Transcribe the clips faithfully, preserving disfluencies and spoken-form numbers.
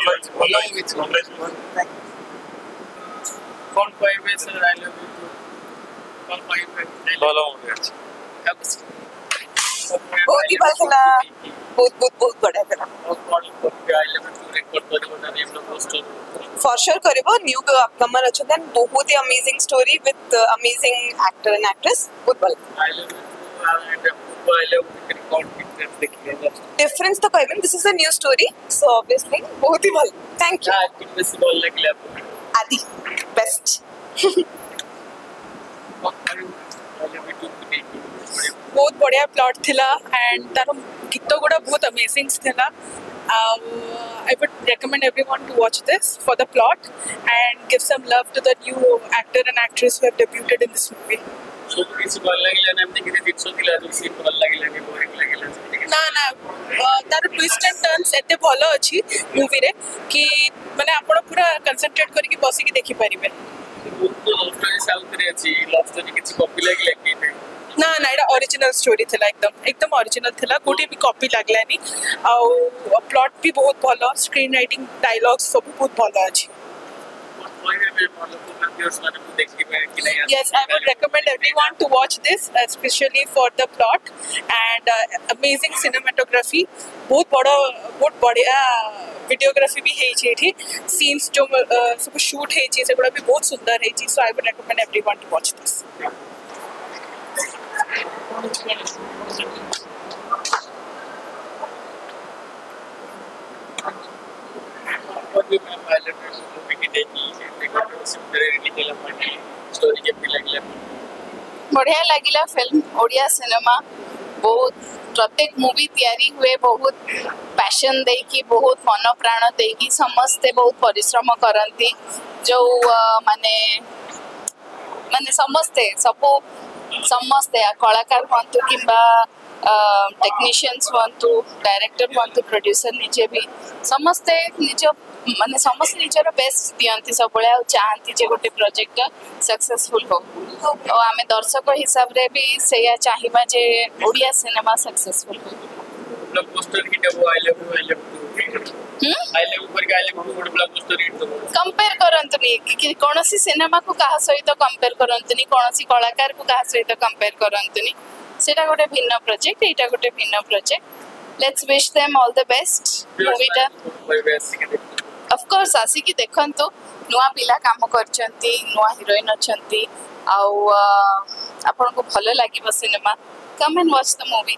ଭଲ ହେଇଛି ଭଲ ହେଇଛି କଣ କହିବେ ସାର୍ ଆଇ ଲଭ୍ ୟୁ କଣ କହିବେ ଭଲ ମୁଭି ଅଛି बहुत ही भल थिला बहुत बहुत बहुत बढ़िया थिला आई लव यू रेकॉर्ड करबो ना एमनो पोस्टर फॉर श्योर करबो न्यू अपकमर अछन देन बहुत ही amazing story with amazing actor and actress बहुत भल I love you and I love you record difference देखिए डिफरेंस तो कहबे this is a new story so obviously बहुत ही भल थैंक यू हां कुछ बेसी बोल लगले आदि बेस्ट बहुत बढ़िया प्लॉट थिला एंड तार गीत गुड़ा बहुत अमेजिंग थिला I would recommend everyone to watch this for the plot and give some love to the new actor and actress who have debuted in this movie so किसी भल लागिला ना हमने किसी दिसो थिला जो सी भल लागिला नहीं बोरिंग लागिला ना ना तार ट्विस्ट एंड टर्न्स एते भलो अछि मूवी रे कि माने आपण पूरा कंसंट्रेट करके बसी के देखि परिबे तो लव स्टोरी साउथ रे अछि लव स्टोरी किछि कॉपी लागिला कि ना ना एटा ओरिजिनल स्टोरी थिला एकदम एकदम ओरिजिनल थिला कोटी भी कॉपी लागलानी आ प्लॉट भी बहुत भलो स्क्रीन राइटिंग डायलॉग्स सब बहुत भलो अछि Yes, I would recommend everyone to watch this, especially for the plot and uh, amazing cinematography. बहुत बड़ा बहुत बढ़िया वीडियोग्राफी भी है जी सीन्स जो सब शूट है जी सेगुड़ा भी बहुत सुंदर है जी so I would recommend everyone to watch this बढ़िया लगिला फिल्म ओडिया सिनेमा बहुत प्रत्येक मूवी तैयारी हुए बहुत पैशन देकी बहुत मन प्राण देकी समस्ते बहुत परिश्रम करती जो माने माने समस्ते सब समस्ते कलाकार हूँ कि टेक्नीशियंस हूँ डायरेक्टर हूँ प्रोड्यूसर निजे भी समस्ते निज माने समस्त निजर बेस्ट दियंती सब बळे आ चाहती जे गोटे प्रोजेक्ट सक्सेसफुल हो तो आमे दर्शक हिसाब रे भी सेया चाहिबा जे ओडिया सिनेमा सक्सेसफुल हो ब्लॉक पोस्टर हिट हो I love you I love you I love you पर आई लव यू गोटे ब्लॉक पोस्टर हिट हो कंपेयर करंतनी कि कोनोसी सिनेमा को काहा सहित कंपेयर करंतनी कोनोसी कलाकार को काहा सहित कंपेयर करंतनी सेटा गोटे भिन्न प्रोजेक्ट एटा गोटे भिन्न project let's wish them all the best मूवीटा ऑफ कोर्स आसी की देखंतो नुआ पिला काम करचंती नुआ हीरोइन अछंती आउ आपन को भलो लागिबो cinema come and watch the movie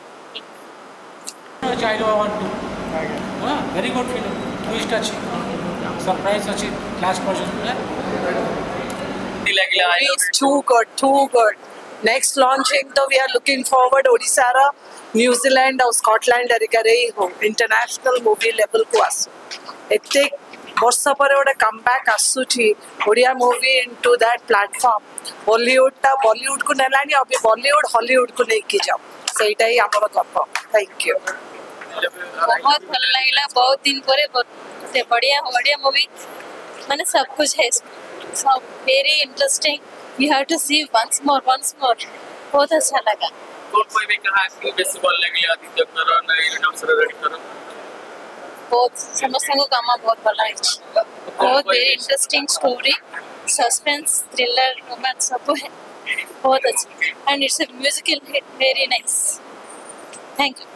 child one two हां वेरी गुड फिल्म ट्विस्ट अछि सरप्राइज अछि लास्ट पर्सन दी लागला आई It's too good, too good. Next launching तो we are looking forward Odisha रा न्यूजीलैंड और स्कॉटलैंड अरिकरे हो इंटरनेशनल मूवी लेवल को आसु एते वर्ष पर गोटे कमबैक आसुची Odia movie into that platform Bollywood ता बॉलीवुड को नेलानी अभी बॉलीवुड हॉलीवुड को लेके जाओ सेटा ही हमर गप थैंक यू बहुत भल लागला बहुत दिन परे बहुत बढ़िया बढ़िया मूवी माने सब कुछ है सब very interesting you have to see once more once more बहुत अच्छा लगा कौन कोई भी कहा कि बेसी बॉल लगले आदित्य करो नई अवसर रेडी करो बहुत समस्त को काम बहुत भला है बहुत very interesting story suspense thriller romance सब है बहुत अच्छा and it's a musical hit very nice thank you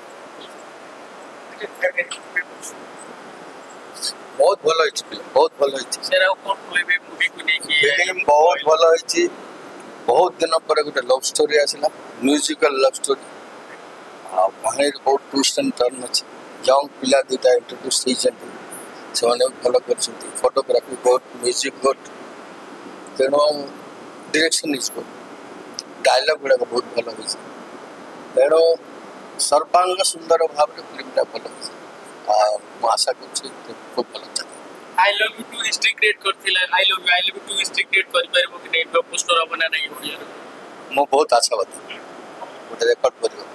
बहुत भलो हिच फिल्म बहुत भलो हिच सेरा कौन कोई भी मूवी को देखी फिल्म बहुत भलो हिच बहुत दिन पर गोटे लव स्टोरी आसला म्यूजिकल लव स्टोरी आ कहानी बहुत ट्विस्ट एंड टर्न अछि यंग पिला दुटा इंट्रोड्यूस होइछन्ति सेमाने भलो करछन्ति फोटोग्राफी बहुत म्यूजिक बहुत तेनो डायरेक्शन इज गुड डायलॉग गुडा बहुत भलो होइछ तेनो सर्वांग सुंदर भाव रे फिल्मटा भलो होइछ आ म आशा करछि खूब भलो चले I love you to history create करथिला I love you I love you to history create कर परबो कि नै ब्लॉक पोस्टर बना नै हो यार मो बहुत आशा बता गोटे रेकॉर्ड करियो